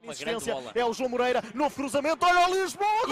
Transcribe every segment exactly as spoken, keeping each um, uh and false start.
Assistência é o João Moreira, novo cruzamento, olha o Lisboa!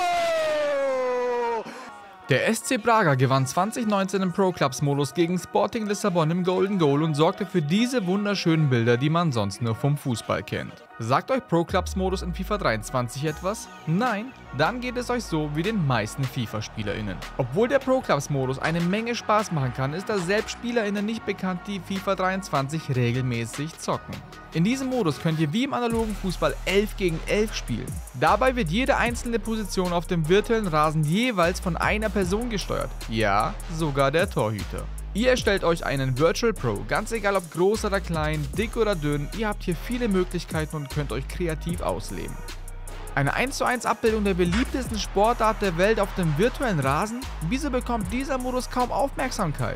Gol! Der S C Braga gewann zwanzig neunzehn im Pro-Clubs-Modus gegen Sporting Lissabon im Golden Goal und sorgte für diese wunderschönen Bilder, die man sonst nur vom Fußball kennt. Sagt euch Pro-Clubs-Modus in FIFA dreiundzwanzig etwas? Nein? Dann geht es euch so wie den meisten FIFA-SpielerInnen. Obwohl der Pro-Clubs-Modus eine Menge Spaß machen kann, ist da selbst SpielerInnen nicht bekannt, die FIFA dreiundzwanzig regelmäßig zocken. In diesem Modus könnt ihr wie im analogen Fußball elf gegen elf spielen. Dabei wird jede einzelne Position auf dem virtuellen Rasen jeweils von einer Person gesteuert. Ja, sogar der Torhüter. Ihr erstellt euch einen Virtual Pro, ganz egal ob groß oder klein, dick oder dünn, ihr habt hier viele Möglichkeiten und könnt euch kreativ ausleben. Eine eins zu eins Abbildung der beliebtesten Sportart der Welt auf dem virtuellen Rasen? Wieso bekommt dieser Modus kaum Aufmerksamkeit?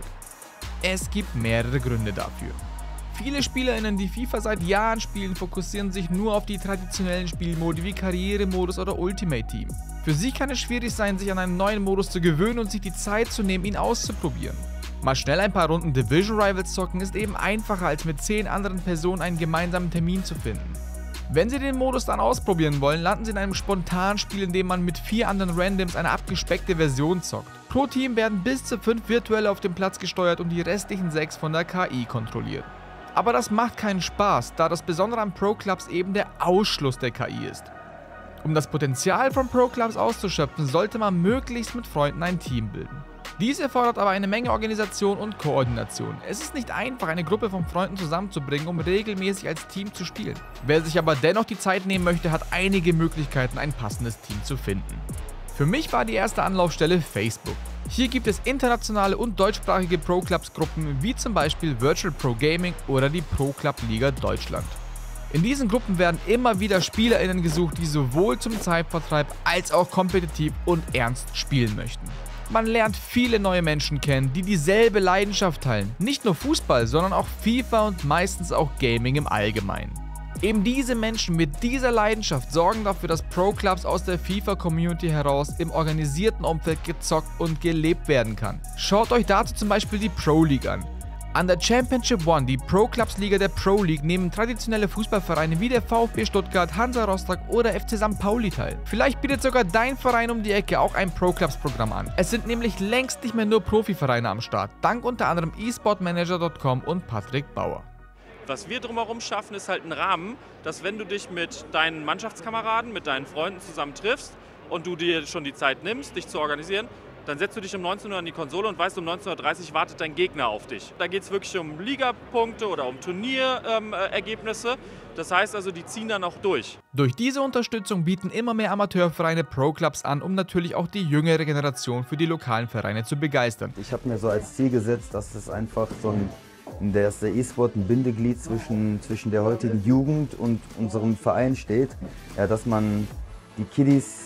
Es gibt mehrere Gründe dafür. Viele SpielerInnen, die FIFA seit Jahren spielen, fokussieren sich nur auf die traditionellen Spielmodi wie Karrieremodus oder Ultimate Team. Für sie kann es schwierig sein, sich an einen neuen Modus zu gewöhnen und sich die Zeit zu nehmen, ihn auszuprobieren. Mal schnell ein paar Runden Division Rivals zocken ist eben einfacher, als mit zehn anderen Personen einen gemeinsamen Termin zu finden. Wenn Sie den Modus dann ausprobieren wollen, landen Sie in einem Spontanspiel, in dem man mit vier anderen Randoms eine abgespeckte Version zockt. Pro Team werden bis zu fünf Virtuelle auf dem Platz gesteuert und die restlichen sechs von der K I kontrolliert. Aber das macht keinen Spaß, da das Besondere an Pro-Clubs eben der Ausschluss der K I ist. Um das Potenzial von Pro-Clubs auszuschöpfen, sollte man möglichst mit Freunden ein Team bilden. Dies erfordert aber eine Menge Organisation und Koordination. Es ist nicht einfach, eine Gruppe von Freunden zusammenzubringen, um regelmäßig als Team zu spielen. Wer sich aber dennoch die Zeit nehmen möchte, hat einige Möglichkeiten, ein passendes Team zu finden. Für mich war die erste Anlaufstelle Facebook. Hier gibt es internationale und deutschsprachige Pro-Clubs-Gruppen, wie zum Beispiel Virtual Pro Gaming oder die Pro-Club-Liga Deutschland. In diesen Gruppen werden immer wieder SpielerInnen gesucht, die sowohl zum Zeitvertreib als auch kompetitiv und ernst spielen möchten. Man lernt viele neue Menschen kennen, die dieselbe Leidenschaft teilen. Nicht nur Fußball, sondern auch FIFA und meistens auch Gaming im Allgemeinen. Eben diese Menschen mit dieser Leidenschaft sorgen dafür, dass Pro-Clubs aus der FIFA-Community heraus im organisierten Umfeld gezockt und gelebt werden kann. Schaut euch dazu zum Beispiel die Pro League an. An der Championship One, die Pro-Clubs-Liga der Pro League, nehmen traditionelle Fußballvereine wie der VfB Stuttgart, Hansa Rostock oder F C Sankt Pauli teil. Vielleicht bietet sogar dein Verein um die Ecke auch ein Pro-Clubs-Programm an. Es sind nämlich längst nicht mehr nur Profivereine am Start, dank unter anderem e sport manager punkt com und Patrick Bauer. Was wir drumherum schaffen, ist halt ein Rahmen, dass wenn du dich mit deinen Mannschaftskameraden, mit deinen Freunden zusammen triffst und du dir schon die Zeit nimmst, dich zu organisieren, dann setzt du dich um neunzehn Uhr an die Konsole und weißt, um neunzehn Uhr dreißig wartet dein Gegner auf dich. Da geht es wirklich um Ligapunkte oder um Turnierergebnisse. Ähm, das heißt also, die ziehen dann auch durch. Durch diese Unterstützung bieten immer mehr Amateurvereine Pro-Clubs an, um natürlich auch die jüngere Generation für die lokalen Vereine zu begeistern. Ich habe mir so als Ziel gesetzt, dass es einfach so ein, dass der E-Sport ein Bindeglied zwischen, zwischen der heutigen Jugend und unserem Verein steht. Ja, dass man die Kiddies,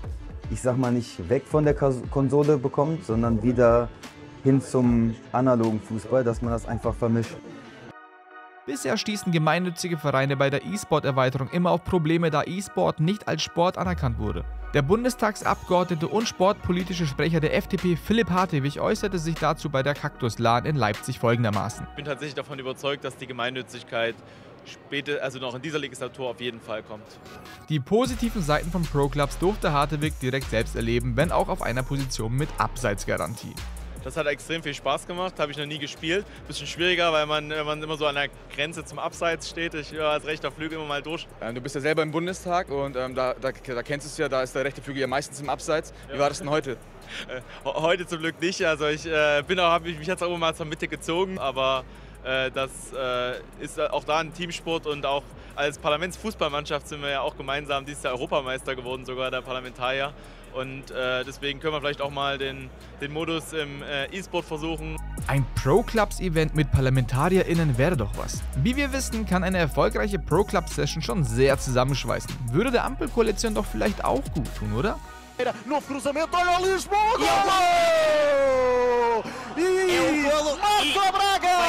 ich sag mal, nicht weg von der Konsole bekommt, sondern wieder hin zum analogen Fußball, dass man das einfach vermischt. Bisher stießen gemeinnützige Vereine bei der E-Sport-Erweiterung immer auf Probleme, da E-Sport nicht als Sport anerkannt wurde. Der Bundestagsabgeordnete und sportpolitische Sprecher der F D P, Philipp Hartewig, äußerte sich dazu bei der Cactus LAN in Leipzig folgendermaßen. Ich bin tatsächlich davon überzeugt, dass die Gemeinnützigkeit später, also noch in dieser Legislatur auf jeden Fall kommt. Die positiven Seiten von Pro-Clubs durfte Hartewig direkt selbst erleben, wenn auch auf einer Position mit Abseitsgarantie. Das hat extrem viel Spaß gemacht, habe ich noch nie gespielt. Bisschen schwieriger, weil man, wenn man immer so an der Grenze zum Abseits steht. Ich höre als rechter Flügel immer mal durch. Du bist ja selber im Bundestag und ähm, da, da, da kennst du es ja, da ist der rechte Flügel ja meistens im Abseits. Wie ja. war das denn heute? Heute zum Glück nicht. Also ich äh, bin auch, mich, mich hat es auch immer mal zur Mitte gezogen, aber äh, das äh, ist auch da ein Teamsport und auch als Parlamentsfußballmannschaft sind wir ja auch gemeinsam dieses Jahr Europameister geworden, sogar der Parlamentarier. Und äh, deswegen können wir vielleicht auch mal den, den Modus im äh, E-Sport versuchen. Ein Pro-Clubs-Event mit ParlamentarierInnen wäre doch was. Wie wir wissen, kann eine erfolgreiche Pro-Clubs-Session schon sehr zusammenschweißen. Würde der Ampelkoalition doch vielleicht auch gut tun, oder? Novo cruzamento, olha o Lisboa! Gol! Massa Braga!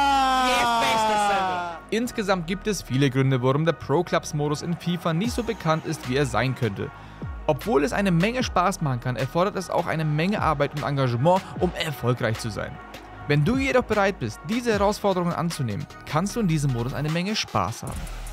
Insgesamt gibt es viele Gründe, warum der Pro-Clubs-Modus in FIFA nicht so bekannt ist, wie er sein könnte. Obwohl es eine Menge Spaß machen kann, erfordert es auch eine Menge Arbeit und Engagement, um erfolgreich zu sein. Wenn du jedoch bereit bist, diese Herausforderungen anzunehmen, kannst du in diesem Modus eine Menge Spaß haben.